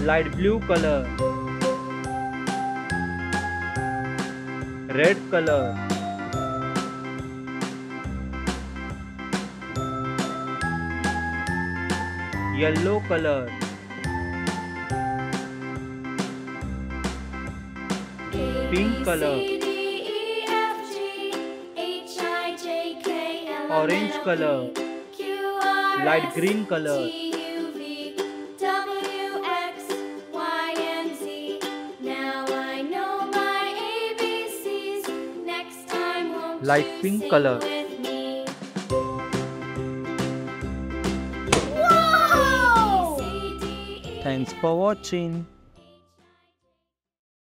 light blue color, red color, yellow color, pink color, orange color, light green color, light pink color. Whoa! Thanks for watching.